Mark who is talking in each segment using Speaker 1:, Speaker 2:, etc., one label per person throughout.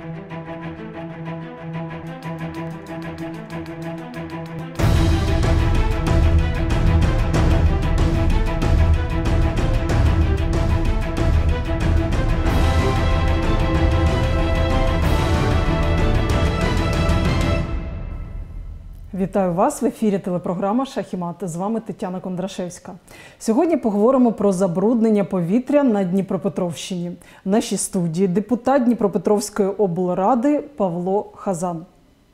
Speaker 1: Вітаю вас! В ефірі телепрограма «Шах і мат». З вами Тетяна Кондрашевська. Сьогодні поговоримо про забруднення повітря на Дніпропетровщині. В нашій студії депутат Дніпропетровської облради Павло Хазан.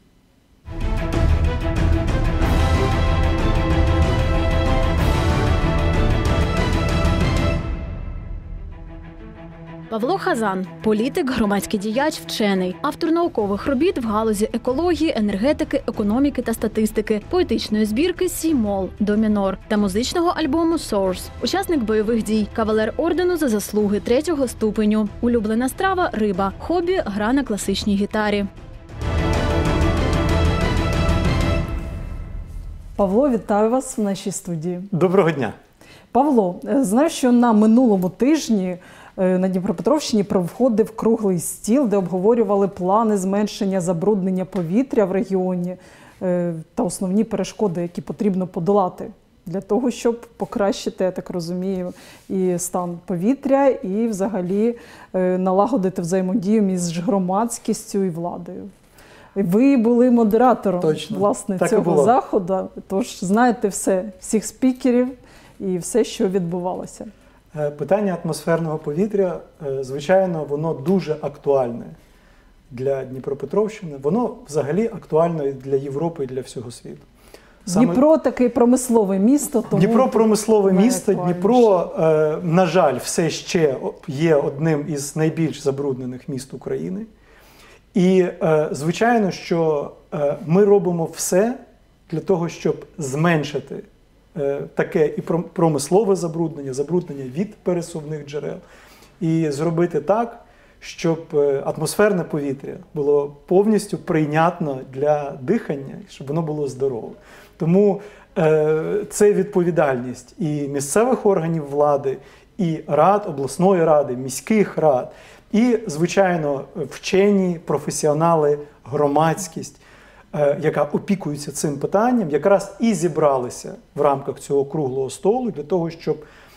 Speaker 2: Павло Хазан – політик, громадський діяч, вчений, автор наукових робіт в галузі екології, енергетики, економіки та статистики, поетичної збірки «Сі-мол» до мінор та музичного альбому «Source», учасник бойових дій, кавалер ордену за заслуги 3-го ступеню, улюблена страва – риба, хобі – гра на класичній гітарі.
Speaker 1: Павло, вітаю вас в нашій студії.
Speaker 3: Доброго дня.
Speaker 1: Павло, знаю, що на минулому тижні на Дніпропетровщині проходив круглий стіл, де обговорювали плани зменшення забруднення повітря в регіоні та основні перешкоди, які потрібно подолати для того, щоб покращити, я так розумію, і стан повітря, і взагалі налагодити взаємодію між громадськістю і владою. Ви були модератором, власне, цього заходу, тож знаєте всіх спікерів і все, що відбувалося.
Speaker 3: Питання атмосферного повітря, звичайно, воно дуже актуальне для Дніпропетровщини. Воно взагалі актуально і для Європи, і для всього світу.
Speaker 1: Дніпро таке промислове місто. Тому
Speaker 3: Дніпро промислове місто. Дніпро, на жаль, все ще є одним із найбільш забруднених міст України. І, звичайно, що ми робимо все для того, щоб зменшити таке і промислове забруднення від пересувних джерел. І зробити так, щоб атмосферне повітря було повністю прийнятно для дихання, щоб воно було здорове. Тому це відповідальність і місцевих органів влади, і рад, обласної ради, міських рад, і, звичайно, вчені, професіонали, громадськість, яка опікується цим питанням, якраз і зібралися в рамках цього круглого столу для того, щоб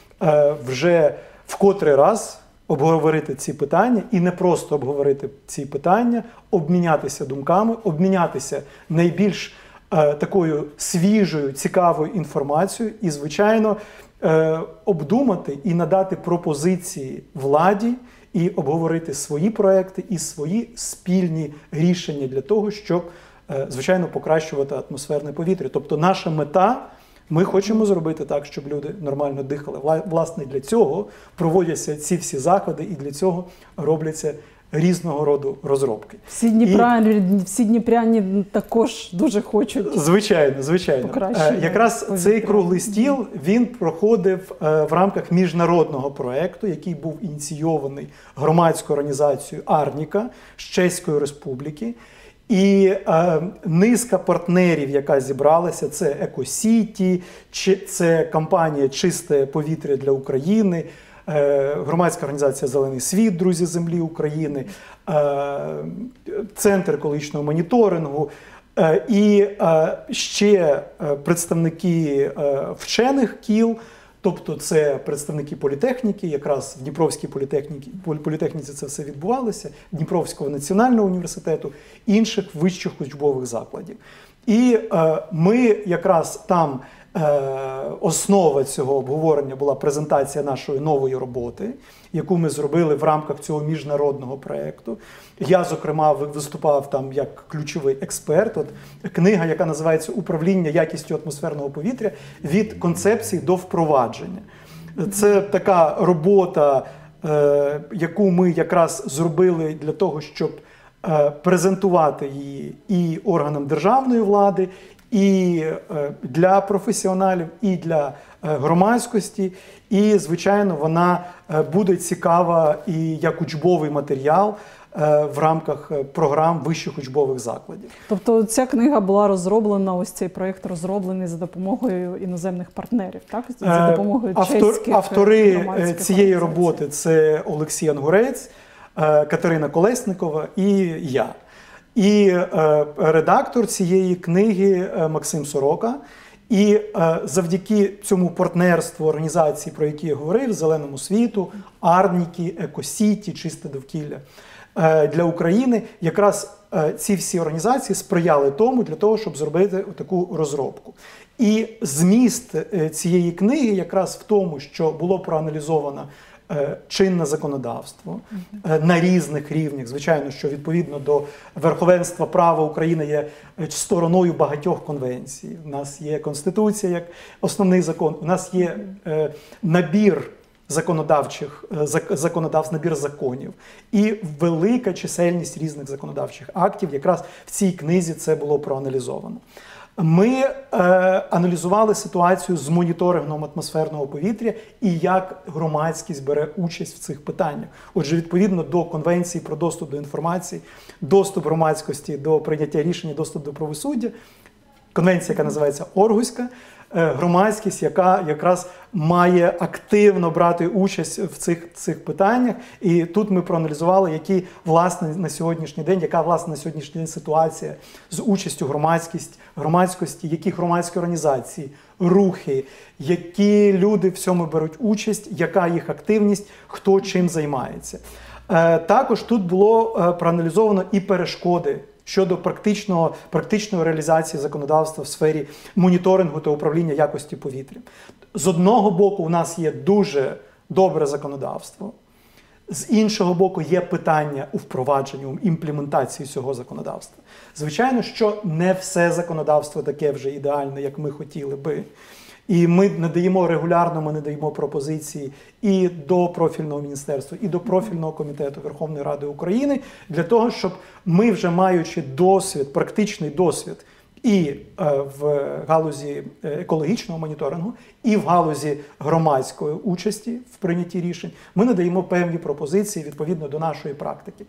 Speaker 3: вже в котрий раз обговорити ці питання, і не просто обговорити ці питання, обмінятися думками, обмінятися найбільш такою свіжою, цікавою інформацією і, звичайно, обдумати і надати пропозиції владі, і обговорити свої проекти і свої спільні рішення для того, щоб звичайно, покращувати атмосферне повітря. Тобто наша мета, ми хочемо зробити так, щоб люди нормально дихали. Власне, для цього проводяться ці всі заходи і для цього робляться різного роду розробки.
Speaker 1: Всі дніпряні також дуже хочуть.
Speaker 3: Звичайно. Якраз цей круглий стіл, він проходив в рамках міжнародного проєкту, який був ініційований громадською організацією «Арніка» з Чеської Республіки. І низка партнерів, яка зібралася, це «Екосіті», це компанія «Чисте повітря для України», громадська організація «Зелений світ», «Друзі землі України», Центр екологічного моніторингу і ще представники вчених кіл, тобто це представники політехніки, якраз в Дніпровській політехніці це все відбувалося, Дніпровського національного університету, інших вищих учбових закладів. І ми якраз там, основа цього обговорення була презентація нашої нової роботи, яку ми зробили в рамках цього міжнародного проєкту. Я, зокрема, виступав там як ключовий експерт. От книга, яка називається «Управління якістю атмосферного повітря від концепції до впровадження». Це така робота, яку ми якраз зробили для того, щоб презентувати її і органам державної влади, і для професіоналів, і для громадськості. І, звичайно, вона буде цікава і як учбовий матеріал в рамках програм вищих учбових закладів.
Speaker 1: Тобто ця книга була розроблена, ось цей проєкт розроблений за допомогою іноземних партнерів, так? За допомогою чеських
Speaker 3: автори цієї роботи – це Олексій Ангурець, Катерина Колесникова і я. І редактор цієї книги Максим Сорока. І завдяки цьому партнерству організацій, про які я говорив, «Зеленому світу», «Арніки», «Екосіті», «Чисте довкілля» для України, якраз ці всі організації сприяли тому, для того, щоб зробити таку розробку. І зміст цієї книги якраз в тому, що було проаналізовано чинне законодавство на різних рівнях. Звичайно, що відповідно до верховенства права Україна є стороною багатьох конвенцій. У нас є Конституція як основний закон, у нас є набір набір законів і велика чисельність різних законодавчих актів. Якраз в цій книзі це було проаналізовано. Ми аналізували ситуацію з моніторингом атмосферного повітря і як громадськість бере участь в цих питаннях. Отже, відповідно до Конвенції про доступ до інформації, доступ громадськості до прийняття рішень, доступ до правосуддя, конвенція, яка називається Оргуська, громадськість, яка якраз має активно брати участь в цих питаннях. І тут ми проаналізували, яка власне на сьогоднішній день ситуація з участю громадськості, які громадські організації, рухи, які люди в цьому беруть участь, яка їх активність, хто чим займається. Також тут було проаналізовано і перешкоди щодо практичної реалізації законодавства в сфері моніторингу та управління якості повітря. З одного боку, у нас є дуже добре законодавство, з іншого боку, є питання у впровадженні, у імплементації цього законодавства. Звичайно, що не все законодавство таке вже ідеальне, як ми хотіли би. І ми регулярно надаємо пропозиції і до профільного міністерства, і до профільного комітету Верховної Ради України для того, щоб ми, вже маючи практичний досвід і в галузі екологічного моніторингу, і в галузі громадської участі в прийнятті рішень, ми надаємо певні пропозиції відповідно до нашої практики.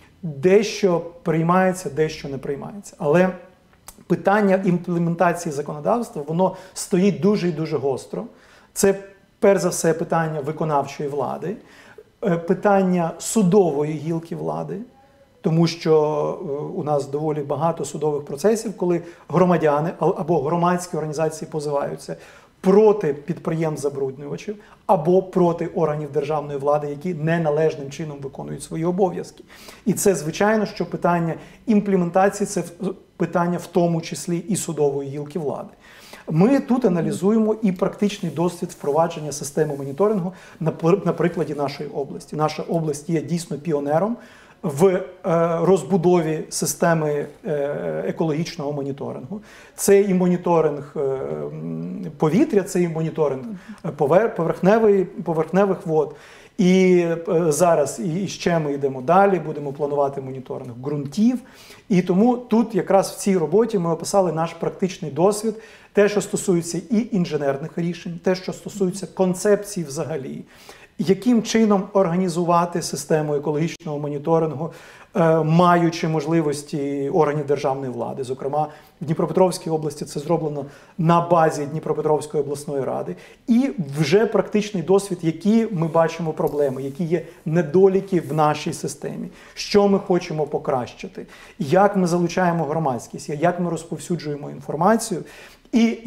Speaker 3: Дещо приймається, дещо не приймається. Але питання імплементації законодавства, воно стоїть дуже і дуже гостро. Це, перш за все, питання виконавчої влади, питання судової гілки влади, тому що у нас доволі багато судових процесів, коли громадяни або громадські організації позиваються проти підприємств-забруднювачів або проти органів державної влади, які неналежним чином виконують свої обов'язки. І це, звичайно, що питання імплементації – це питання в тому числі і судової гілки влади. Ми тут аналізуємо і практичний досвід впровадження системи моніторингу на прикладі нашої області. Наша область є дійсно піонером в розбудові системи екологічного моніторингу. Це і моніторинг повітря, це і моніторинг поверхневих вод. І зараз і ще ми йдемо далі, будемо планувати моніторинг ґрунтів. І тому тут якраз в цій роботі ми описали наш практичний досвід, те, що стосується і інженерних рішень, те, що стосується концепції взагалі, яким чином організувати систему екологічного моніторингу, маючи можливості органів державної влади. Зокрема, в Дніпропетровській області це зроблено на базі Дніпропетровської обласної ради. І вже практичний досвід, які ми бачимо проблеми, які є недоліки в нашій системі, що ми хочемо покращити, як ми залучаємо громадськість, як ми розповсюджуємо інформацію, і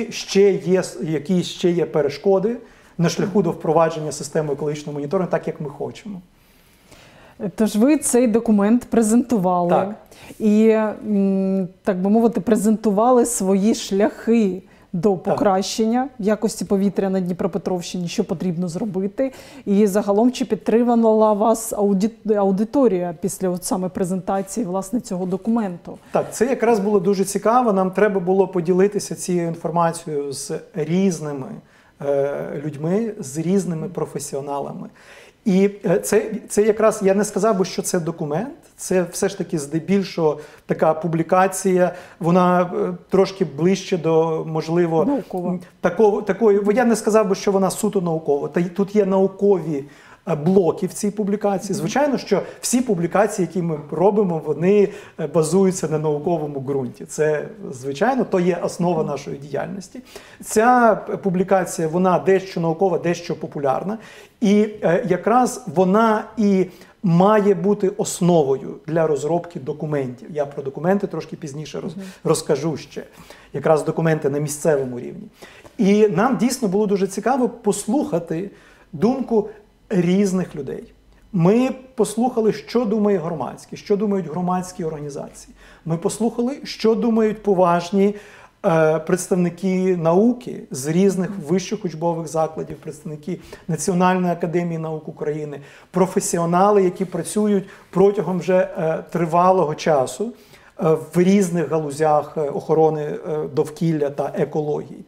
Speaker 3: які ще є перешкоди на шляху до впровадження системи екологічного моніторингу, так як ми хочемо.
Speaker 1: Тож ви цей документ презентували.
Speaker 3: Так.
Speaker 1: І, так би мовити, презентували свої шляхи до покращення якості повітря на Дніпропетровщині, що потрібно зробити. І загалом, чи підтримала вас аудиторія після саме презентації власне цього документу?
Speaker 3: Так, це якраз було дуже цікаво. Нам треба було поділитися цією інформацією з різними людьми, з різними професіоналами. І це якраз, я не сказав би, що це документ, це все ж таки здебільшого така публікація, вона трошки ближче до, можливо, такої, я не сказав би, що вона суто наукова. Тут є наукові блоки в цій публікації. Звичайно, що всі публікації, які ми робимо, вони базуються на науковому ґрунті. Це, звичайно, то є основа нашої діяльності. Ця публікація, вона дещо наукова, дещо популярна. І якраз вона і має бути основою для розробки документів. Я про документи трошки пізніше розкажу ще. Якраз документи на місцевому рівні. І нам дійсно було дуже цікаво послухати думку різних людей. Ми послухали, що думає громадське, що думають громадські організації. Ми послухали, що думають поважні представники науки з різних вищих учбових закладів, представники Національної академії наук України, професіонали, які працюють протягом вже тривалого часу в різних галузях охорони довкілля та екології.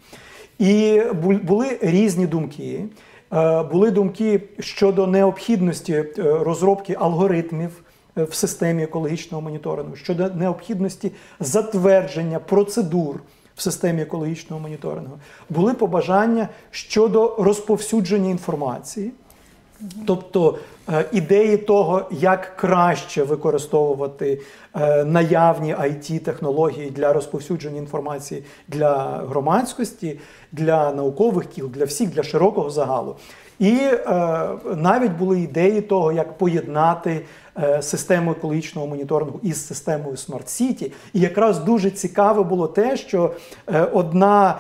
Speaker 3: І були різні думки. Були думки щодо необхідності розробки алгоритмів в системі екологічного моніторингу, щодо необхідності затвердження процедур в системі екологічного моніторингу. Були побажання щодо розповсюдження інформації, тобто ідеї того, як краще використовувати наявні IT-технології для розповсюдження інформації для громадськості, для наукових кіл, для всіх, для широкого загалу. І навіть були ідеї того, як поєднати систему екологічного моніторингу із системою Smart City. І якраз дуже цікаво було те, що одна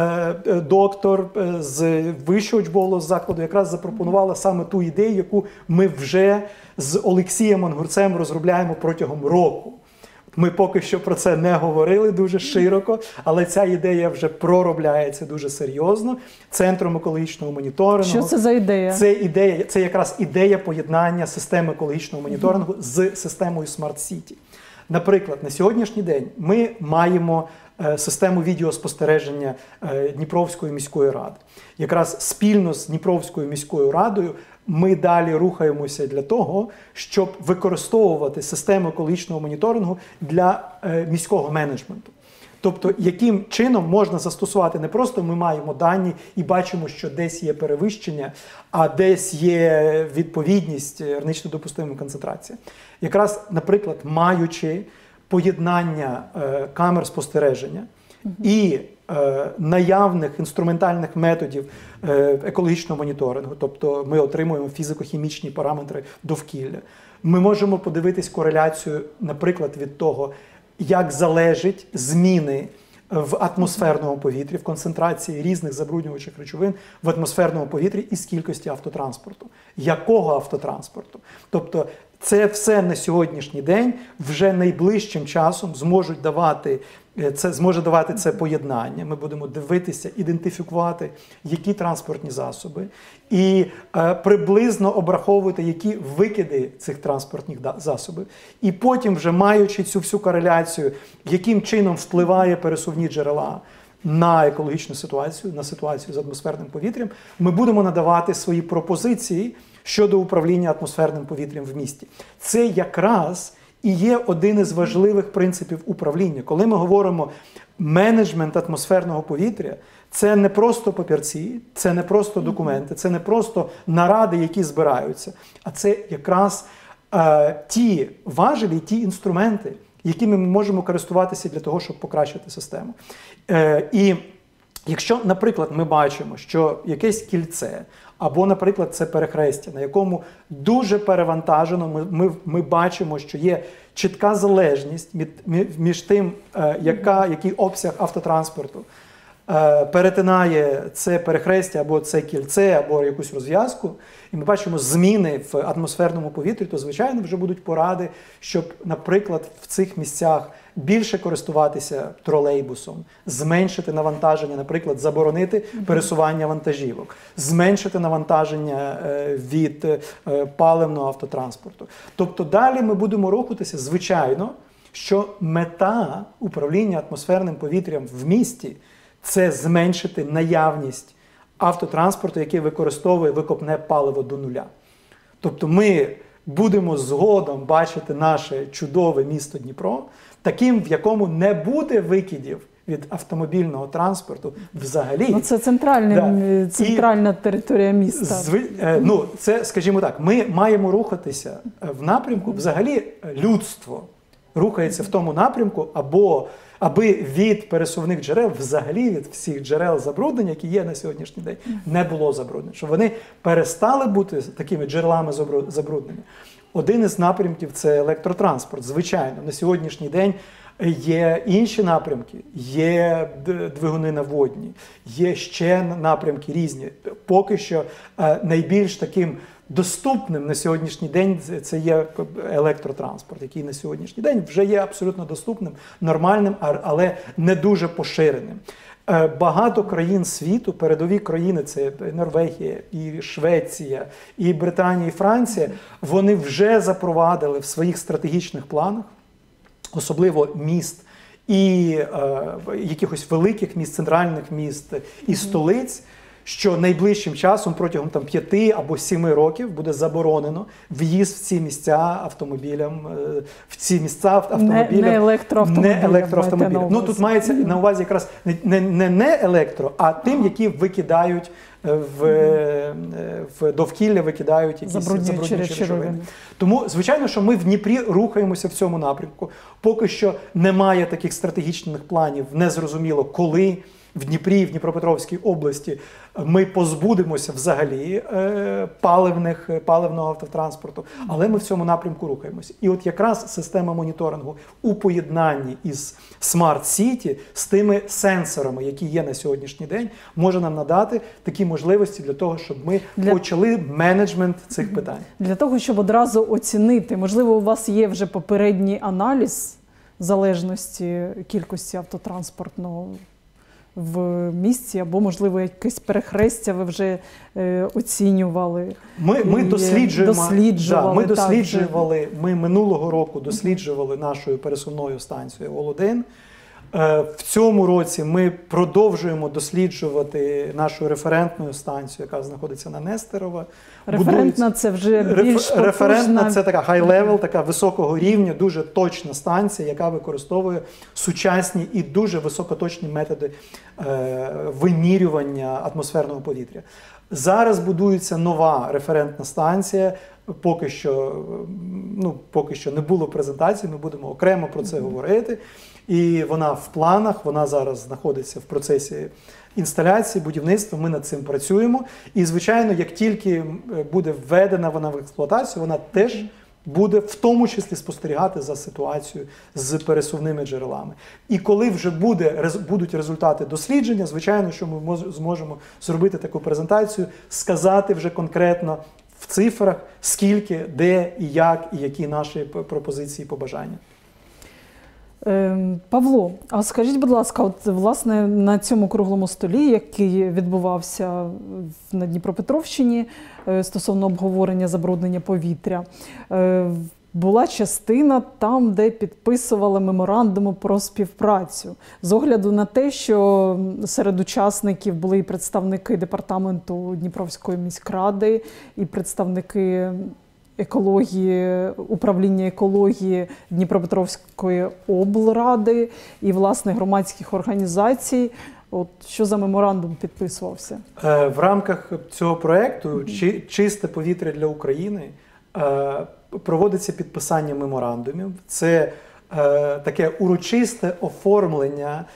Speaker 3: доктор з вищого учбового закладу якраз запропонувала саме ту ідею, яку ми вже з Олексієм Ангурцем розробляємо протягом року. Ми поки що про це не говорили дуже широко, але ця ідея вже проробляється дуже серйозно Центром екологічного моніторингу.
Speaker 1: Що це за ідея?
Speaker 3: Це якраз ідея поєднання системи екологічного моніторингу з системою Smart City. Наприклад, на сьогоднішній день ми маємо систему відеоспостереження Дніпровської міської ради. Якраз спільно з Дніпровською міською радою ми далі рухаємося для того, щоб використовувати систему екологічного моніторингу для міського менеджменту. Тобто, яким чином можна застосувати, не просто ми маємо дані і бачимо, що десь є перевищення, а десь є відповідність гранично допустимої концентрації. Якраз, наприклад, маючи поєднання камер спостереження і наявних інструментальних методів екологічного моніторингу, тобто ми отримуємо фізико-хімічні параметри довкілля, ми можемо подивитись кореляцію, наприклад, від того, як залежать зміни в атмосферному повітрі, в концентрації різних забруднювачих речовин в атмосферному повітрі із кількості автотранспорту. Якого автотранспорту? Тобто це все на сьогоднішній день вже найближчим часом зможе давати це поєднання. Ми будемо дивитися, ідентифікувати, які транспортні засоби, і приблизно обраховувати, які викиди цих транспортних засобів. І потім, вже маючи цю всю кореляцію, яким чином впливає пересувні джерела на екологічну ситуацію, на ситуацію з атмосферним повітрям, ми будемо надавати свої пропозиції щодо управління атмосферним повітрям в місті. Це якраз і є один із важливих принципів управління. Коли ми говоримо менеджмент атмосферного повітря, це не просто папірці, це не просто документи, це не просто наради, які збираються, а це якраз ті важелі, ті інструменти, якими ми можемо користуватися для того, щоб покращити систему. І якщо, наприклад, ми бачимо, що якесь кільце, або, наприклад, це перехрестя, на якому дуже перевантажено, ми бачимо, що є чітка залежність між тим, який обсяг автотранспорту перетинає це перехрестя, або це кільце, або якусь розв'язку, і ми бачимо зміни в атмосферному повітрі, то, звичайно, вже будуть поради, щоб, наприклад, в цих місцях більше користуватися тролейбусом, зменшити навантаження, наприклад, заборонити пересування вантажівок, зменшити навантаження від паливного автотранспорту. Тобто далі ми будемо рухатися, звичайно, що мета управління атмосферним повітрям в місті – це зменшити наявність автотранспорту, який використовує викопне паливо до нуля. Тобто ми будемо згодом бачити наше чудове місто Дніпро таким, в якому не буде викидів від автомобільного транспорту взагалі.
Speaker 1: Ну, це центральна територія міста.
Speaker 3: Це, скажімо так, ми маємо рухатися в напрямку, взагалі людство рухається в тому напрямку, аби від пересувних джерел, взагалі від всіх джерел забруднення, які є на сьогоднішній день, не було забруднення. Щоб вони перестали бути такими джерелами забруднення. Один із напрямків – це електротранспорт. Звичайно, на сьогоднішній день є інші напрямки, є двигуни наводні, є ще напрямки різні. Поки що найбільш таким доступним на сьогоднішній день це є електротранспорт, який на сьогоднішній день вже є абсолютно доступним, нормальним, але не дуже поширеним. Багато країн світу, передові країни, це Норвегія, і Швеція, і Британія, і Франція, вони вже запровадили в своїх стратегічних планах, особливо міст і якихось великих міст, центральних міст і столиць, що найближчим часом, протягом 5 або 7 років, буде заборонено в'їзд в ці місця автомобілям, не електроавтомобілям. Ну, тут мається на увазі якраз не електро, а тим, які викидають в довкілля, викидають якісь забруднюючі речовини. Тому, звичайно, що ми в Дніпрі рухаємося в цьому напрямку. Поки що немає таких стратегічних планів, незрозуміло коли. В Дніпрі, в Дніпропетровській області ми позбудемося взагалі паливного автотранспорту, але ми в цьому напрямку рухаємося. І от якраз система моніторингу у поєднанні із Smart City, з тими сенсорами, які є на сьогоднішній день, може нам надати такі можливості для того, щоб ми почали менеджмент цих питань.
Speaker 1: Для того, щоб одразу оцінити, можливо, у вас є вже попередній аналіз залежності кількості автотранспортного в місті, або, можливо, якесь перехрестя ви вже оцінювали.
Speaker 3: Ми досліджували, ми минулого року досліджували нашою пересувною станцією ОЛ-1. В цьому році ми продовжуємо досліджувати нашу референтну станцію, яка знаходиться на Нестерова.
Speaker 1: Референтна – це вже більш потужна.
Speaker 3: Референтна – це така high-level, така високого рівня, дуже точна станція, яка використовує сучасні і дуже високоточні методи вимірювання атмосферного повітря. Зараз будується нова референтна станція. Поки що не було презентації, ми будемо окремо про це говорити. І вона в планах, вона зараз знаходиться в процесі інсталяції, будівництва, ми над цим працюємо. І, звичайно, як тільки буде введена вона в експлуатацію, вона теж буде в тому числі спостерігати за ситуацією з пересувними джерелами. І коли вже будуть результати дослідження, звичайно, що ми зможемо зробити таку презентацію, сказати вже конкретно в цифрах, скільки, де і як, і які наші пропозиції, побажання.
Speaker 1: Павло, а скажіть, будь ласка, от, власне, на цьому круглому столі, який відбувався на Дніпропетровщині стосовно обговорення забруднення повітря, була частина там, де підписували меморандуми про співпрацю. З огляду на те, що серед учасників були і представники департаменту Дніпровської міськради, і представники екології, управління екології Дніпропетровської облради і, власне, громадських організацій. От що за меморандум підписувався?
Speaker 3: В рамках цього проєкту «Чисте повітря для України» проводиться підписання меморандумів. Це таке урочисте оформлення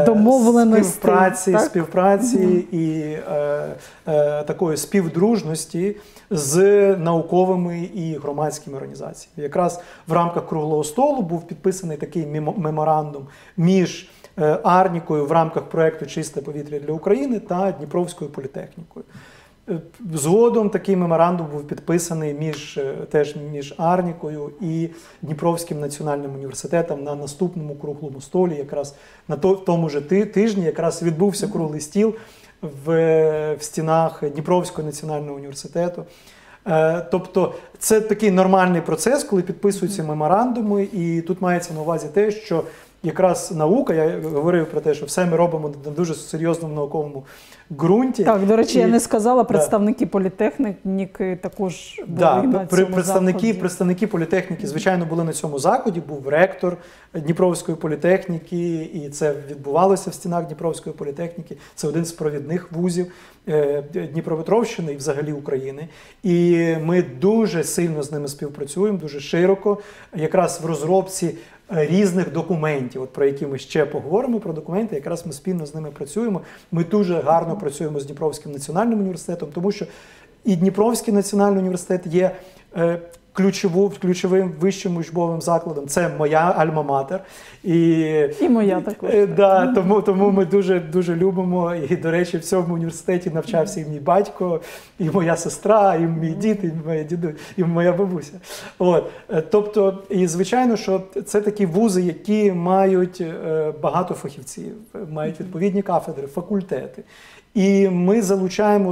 Speaker 3: співпраці і такої співдружності з науковими і громадськими організаціями. Якраз в рамках круглого столу був підписаний такий меморандум між Арнікою в рамках проєкту «Чисте повітря для України» та Дніпровською політехнікою. Згодом такий меморандум був підписаний між Арнікою і Дніпровським національним університетом на наступному круглому столі. Якраз на тому ж тижні якраз відбувся круглий стіл в стінах Дніпровського національного університету. Тобто це такий нормальний процес, коли підписуються меморандуми, і тут мається на увазі те, що якраз наука, я говорив про те, що все ми робимо на дуже серйозному науковому ґрунті.
Speaker 1: Так, до речі, я не сказала, представники політехніки також були на цьому заході.
Speaker 3: Представники політехніки, звичайно, були на цьому заході, був ректор Дніпровської політехніки, і це відбувалося в стінах Дніпровської політехніки. Це один з провідних вузів Дніпропетровщини і взагалі України. І ми дуже сильно з ними співпрацюємо, дуже широко, якраз в розробці різних документів, про які ми ще поговоримо, про документи, якраз ми спільно з ними працюємо. Ми дуже гарно працюємо з Дніпровським національним університетом, тому що і Дніпровський національний університет є ключовим вищим учбовим закладом. Це моя альма-матер.
Speaker 1: І моя також.
Speaker 3: Да, тому ми дуже любимо. І, до речі, в цьому університеті навчався і мій батько, і моя сестра, і мій дід, і моя діду, і моя бабуся. Тобто, і звичайно, що це такі вузи, які мають багато фахівців, мають відповідні кафедри, факультети. І ми залучаємо,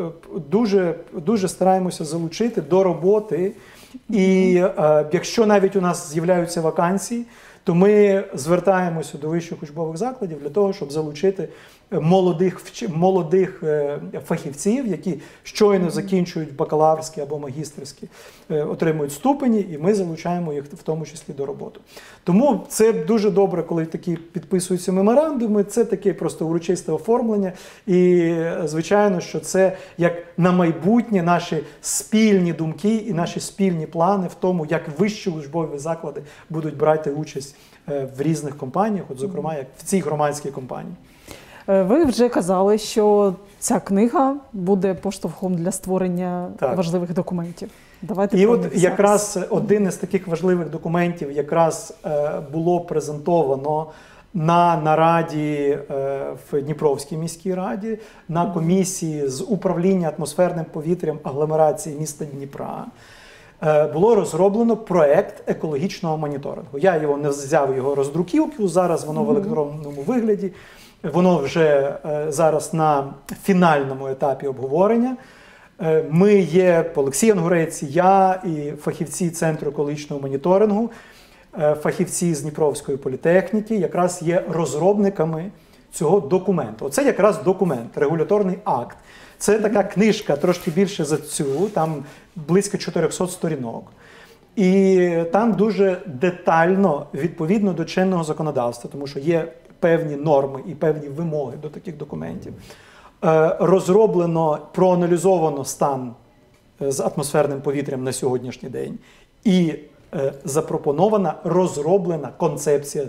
Speaker 3: дуже стараємося залучити до роботи. І якщо навіть у нас з'являються вакансії, то ми звертаємося до вищих учбових закладів для того, щоб залучити молодих фахівців, які щойно закінчують бакалаврські або магістерські, отримують ступені, і ми залучаємо їх в тому числі до роботи. Тому це дуже добре, коли такі підписуються меморандуми, це таке просто урочисте оформлення. І, звичайно, що це як на майбутнє наші спільні думки і наші спільні плани в тому, як вищі учбові заклади будуть брати участь в різних компаніях, от, зокрема, як в цій громадській компанії.
Speaker 1: Ви вже казали, що ця книга буде поштовхом для створення важливих документів. Давайте
Speaker 3: і от якраз один із таких важливих документів якраз було презентовано на нараді в Дніпровській міській раді, на комісії з управління атмосферним повітрям агломерації міста Дніпра. Було розроблено проект екологічного моніторингу. Я не взяв його роздруківку, зараз воно в електронному вигляді. Воно вже зараз на фінальному етапі обговорення. Ми є, Олексій Ангурець, я і фахівці Центру екологічного моніторингу, фахівці з Дніпровської політехніки, якраз є розробниками цього документу. Оце якраз документ, регуляторний акт. Це така книжка, трошки більше за цю, там близько 400 сторінок. І там дуже детально, відповідно до чинного законодавства, тому що є певні норми і певні вимоги до таких документів, розроблено, проаналізовано стан з атмосферним повітрям на сьогоднішній день і запропонована, розроблена концепція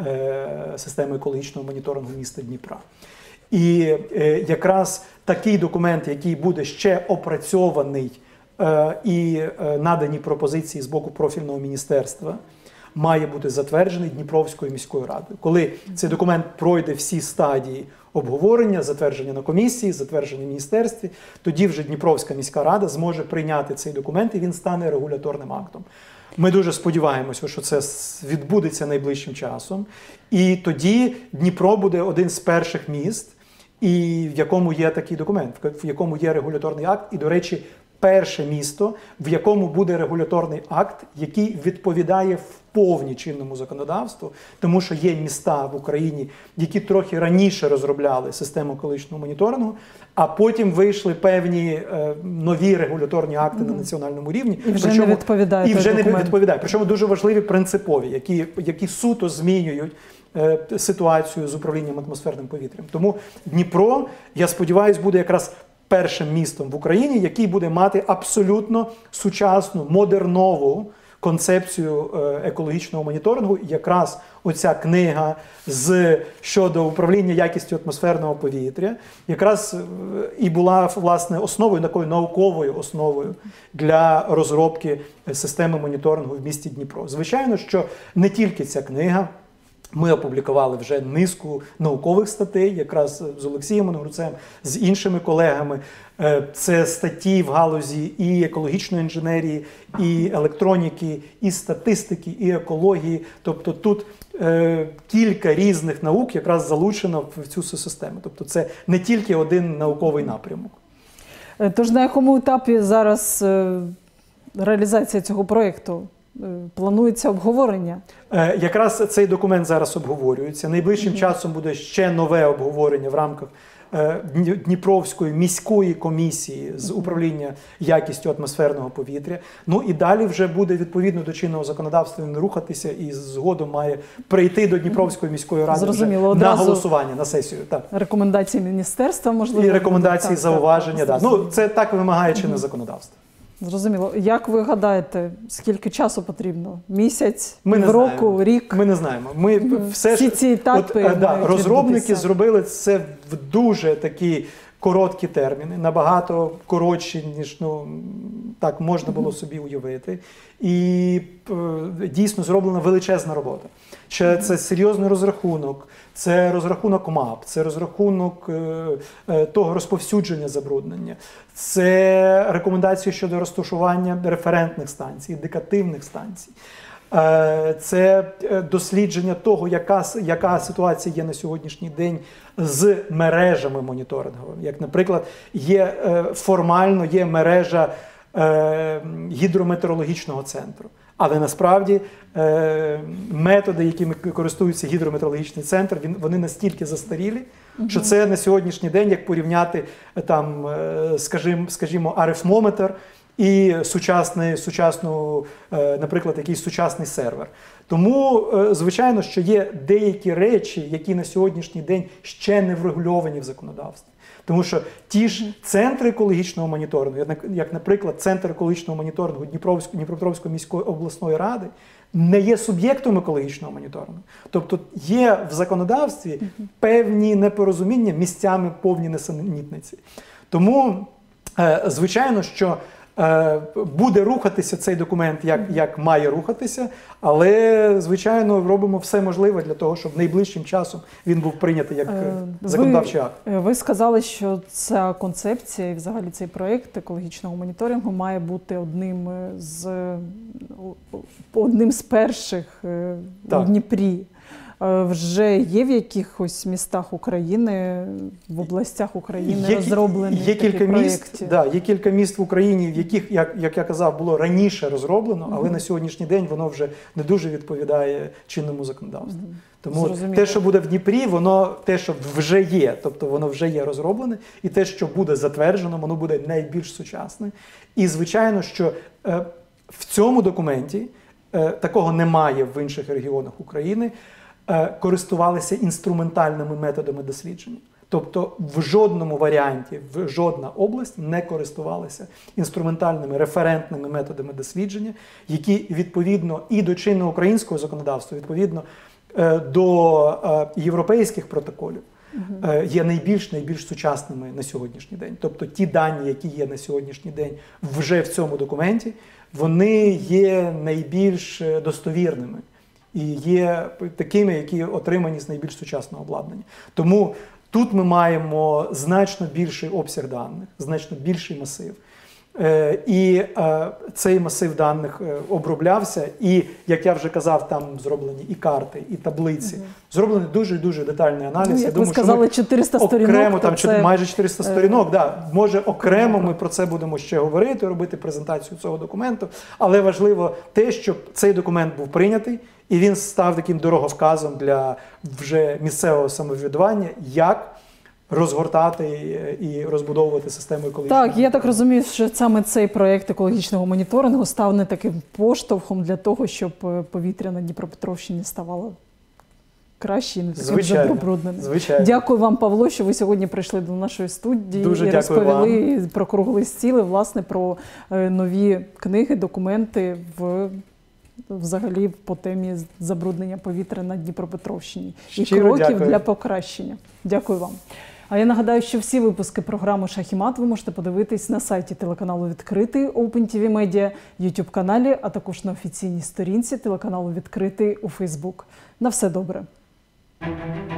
Speaker 3: системи екологічного моніторингу міста Дніпра. І якраз такий документ, який буде ще опрацьований і надані пропозиції з боку профільного міністерства, має бути затверджений Дніпровською міською радою. Коли цей документ пройде всі стадії обговорення, затвердження на комісії, затвердження в міністерстві, тоді вже Дніпровська міська рада зможе прийняти цей документ і він стане регуляторним актом. Ми дуже сподіваємося, що це відбудеться найближчим часом. І тоді Дніпро буде один з перших міст, і в якому є такий документ, в якому є регуляторний акт. І, до речі, перше місто, в якому буде регуляторний акт, який відповідає вповні чинному законодавству, тому що є міста в Україні, які трохи раніше розробляли систему екологічного моніторингу, а потім вийшли певні нові регуляторні акти на національному рівні.
Speaker 1: І вже не відповідає.
Speaker 3: Причому дуже важливі принципові, які суто змінюють ситуацію з управлінням атмосферним повітрям. Тому Дніпро, я сподіваюся, буде якраз першим містом в Україні, який буде мати абсолютно сучасну, модернову концепцію екологічного моніторингу. Якраз оця книга щодо управління якістю атмосферного повітря якраз і була, власне, основою, такою науковою основою для розробки системи моніторингу в місті Дніпро. Звичайно, що не тільки ця книга. Ми опублікували вже низку наукових статей, якраз з Олексієм Ангурцем, з іншими колегами. Це статті в галузі і екологічної інженерії, і електроніки, і статистики, і екології. Тобто тут кілька різних наук якраз залучено в цю систему. Тобто це не тільки один науковий напрямок.
Speaker 1: Тож на якому етапі зараз реалізація цього проєкту? Планується обговорення?
Speaker 3: Якраз цей документ зараз обговорюється. Найближчим часом буде ще нове обговорення в рамках Дніпровської міської комісії з управління якістю атмосферного повітря. Ну і далі вже буде відповідно до чинного законодавства він рухатися і згодом має прийти до Дніпровської міської ради на голосування, на сесію. Так.
Speaker 1: Рекомендації міністерства, можливо?
Speaker 3: І рекомендації, зауваження. Так. Ну, це так вимагає чинне законодавство.
Speaker 1: Зрозуміло. Як ви гадаєте, скільки часу потрібно? Місяць,
Speaker 3: року,
Speaker 1: рік?
Speaker 3: Ми не знаємо. Ми
Speaker 1: всі ці етапи
Speaker 3: розробники зробили це в дуже такий короткі терміни, набагато коротші, ніж так можна було собі уявити. І дійсно зроблена величезна робота. Це серйозний розрахунок, це розрахунок МАП, це розрахунок того розповсюдження забруднення, це рекомендації щодо розташування референтних станцій, індикативних станцій. Це дослідження того, яка ситуація є на сьогоднішній день з мережами моніторинговими. Як, наприклад, формально є мережа гідрометеорологічного центру. Але насправді методи, якими користується гідрометеорологічний центр, вони настільки застарілі, що це на сьогоднішній день, як порівняти, скажімо, арифмометр і наприклад, якийсь сучасний сервер. Тому, звичайно, що є деякі речі, які на сьогоднішній день ще не врегульовані в законодавстві. Тому що ті ж центри екологічного моніторингу, як, наприклад, Центр екологічного моніторингу Дніпропетровської міської обласної ради, не є суб'єктом екологічного моніторингу. Тобто є в законодавстві певні непорозуміння, місцями повні несенітниці. Тому, звичайно, що буде рухатися цей документ, як має рухатися, але, звичайно, робимо все можливе для того, щоб найближчим часом він був прийнятий як законодавчий акт.
Speaker 1: Ви сказали, що ця концепція і взагалі цей проєкт екологічного моніторингу має бути одним з перших у Дніпрі. Вже є в якихось містах України, в областях України розроблені такі проєкти?
Speaker 3: Є кілька міст в Україні, в яких, як я казав, було раніше розроблено, але на сьогоднішній день воно вже не дуже відповідає чинному законодавству. Тому те, що буде в Дніпрі, те, що вже є, тобто воно вже є розроблене, і те, що буде затверджено, воно буде найбільш сучасне. І, звичайно, що в цьому документі, такого немає в інших регіонах України, користувалися інструментальними методами дослідження. Тобто в жодному варіанті, жодна область не користувалася інструментальними референтними методами дослідження, які відповідно і до чинного українського законодавства, відповідно до європейських протоколів, є найбільш сучасними на сьогоднішній день. Тобто ті дані, які є на сьогоднішній день вже в цьому документі, вони є найбільш достовірними. І є такими, які отримані з найбільш сучасного обладнання. Тому тут ми маємо значно більший обсяг даних, значно більший масив. І цей масив даних оброблявся, і, як я вже казав, там зроблені і карти, і таблиці. Зроблений дуже-дуже детальний аналіз.
Speaker 1: Як ви сказали, 400 сторінок.
Speaker 3: Окремо, там майже 400 сторінок, може окремо ми про це будемо ще говорити, робити презентацію цього документу. Але важливо те, щоб цей документ був прийнятий, і він став таким дороговказом для вже місцевого самоврядування, як розгортати і розбудовувати систему екологічного.
Speaker 1: Так, я так розумію, що саме цей проєкт екологічного моніторингу став не таким поштовхом для того, щоб повітря на Дніпропетровщині ставало краще і не таким забрудненим.
Speaker 3: Звичайно.
Speaker 1: Дякую вам, Павло, що ви сьогодні прийшли до нашої студії
Speaker 3: і
Speaker 1: розповіли про круглий стіл, власне, про нові книги, документи взагалі по темі забруднення повітря на Дніпропетровщині і кроків для покращення. Дякую вам. А я нагадаю, що всі випуски програми «Шах і мат» ви можете подивитись на сайті телеканалу «Відкритий» OpenTV Media, YouTube-каналі, а також на офіційній сторінці телеканалу «Відкритий» у Facebook. На все добре!